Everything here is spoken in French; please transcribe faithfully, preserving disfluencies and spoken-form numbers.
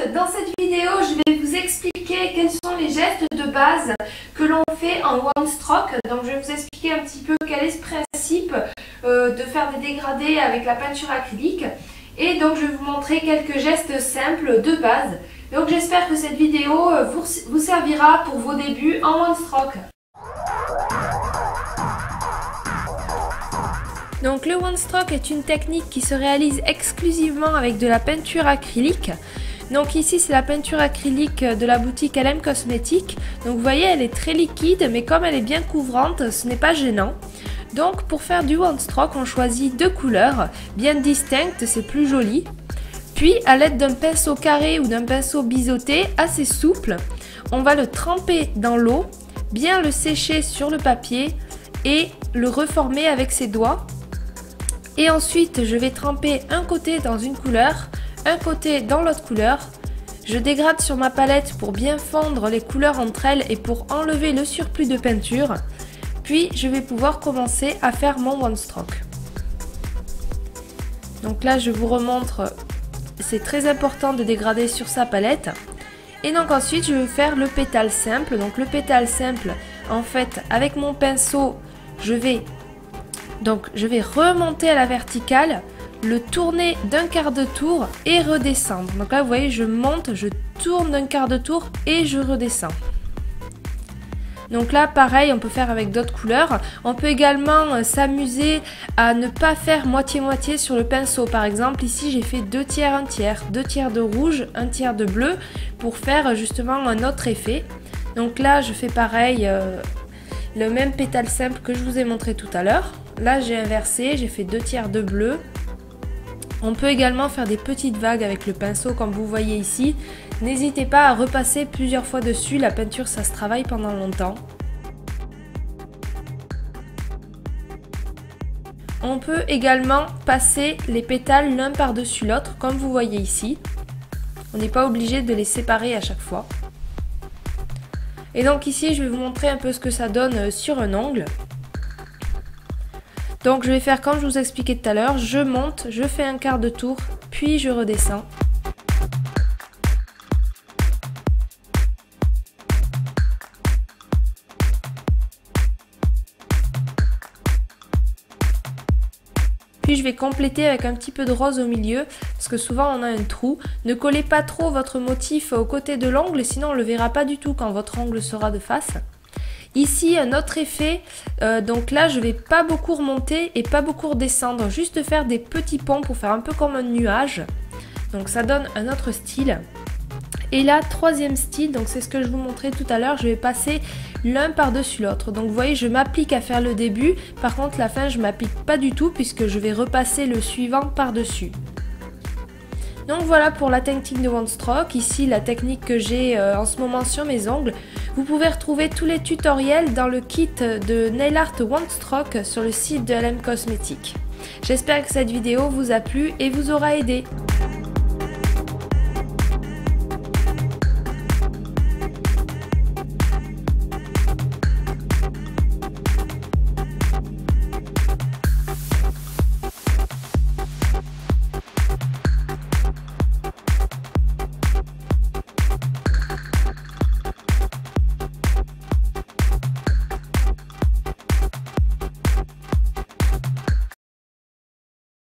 dans cette vidéo je vais vous expliquer quels sont les gestes de base que l'on fait en one stroke. Donc je vais vous expliquer un petit peu quel est ce principe euh, de faire des dégradés avec la peinture acrylique. Et donc je vais vous montrer quelques gestes simples de base. Donc j'espère que cette vidéo vous, vous servira pour vos débuts en one stroke. Donc le one stroke est une technique qui se réalise exclusivement avec de la peinture acrylique. Donc ici c'est la peinture acrylique de la boutique L M Cosmetics. Donc vous voyez, elle est très liquide, mais comme elle est bien couvrante, ce n'est pas gênant. Donc pour faire du one stroke, on choisit deux couleurs bien distinctes, c'est plus joli. Puis à l'aide d'un pinceau carré ou d'un pinceau biseauté assez souple, on va le tremper dans l'eau, bien le sécher sur le papier et le reformer avec ses doigts. Et ensuite je vais tremper un côté dans une couleur, un côté dans l'autre couleur. Je dégrade sur ma palette pour bien fondre les couleurs entre elles et pour enlever le surplus de peinture. Puis je vais pouvoir commencer à faire mon one stroke. Donc là je vous remontre, c'est très important de dégrader sur sa palette. Et donc ensuite je vais faire le pétale simple. Donc le pétale simple, en fait avec mon pinceau je vais Donc je vais remonter à la verticale, le tourner d'un quart de tour et redescendre. Donc là vous voyez, je monte, je tourne d'un quart de tour et je redescends. Donc là pareil, on peut faire avec d'autres couleurs. On peut également s'amuser à ne pas faire moitié-moitié sur le pinceau. Par exemple ici j'ai fait deux tiers, un tiers, deux tiers de rouge, un tiers de bleu pour faire justement un autre effet. Donc là je fais pareil, euh, le même pétale simple que je vous ai montré tout à l'heure. Là j'ai inversé, j'ai fait deux tiers de bleu. On peut également faire des petites vagues avec le pinceau comme vous voyez ici. N'hésitez pas à repasser plusieurs fois dessus, la peinture ça se travaille pendant longtemps. On peut également passer les pétales l'un par-dessus l'autre comme vous voyez ici. On n'est pas obligé de les séparer à chaque fois. Et donc ici je vais vous montrer un peu ce que ça donne sur un ongle. Donc je vais faire comme je vous expliquais tout à l'heure, je monte, je fais un quart de tour, puis je redescends. Puis je vais compléter avec un petit peu de rose au milieu, parce que souvent on a un trou. Ne collez pas trop votre motif au côté de l'ongle, sinon on ne le verra pas du tout quand votre ongle sera de face. Ici un autre effet, euh, donc là je vais pas beaucoup remonter et pas beaucoup redescendre, juste faire des petits ponts pour faire un peu comme un nuage. Donc ça donne un autre style. Et là troisième style, donc c'est ce que je vous montrais tout à l'heure, je vais passer l'un par-dessus l'autre. Donc vous voyez, je m'applique à faire le début, par contre la fin je m'applique pas du tout puisque je vais repasser le suivant par-dessus. Donc voilà pour la technique de one stroke, ici la technique que j'ai euh, en ce moment sur mes ongles. Vous pouvez retrouver tous les tutoriels dans le kit de Nail Art One Stroke sur le site de L M Cosmetics. J'espère que cette vidéo vous a plu et vous aura aidé.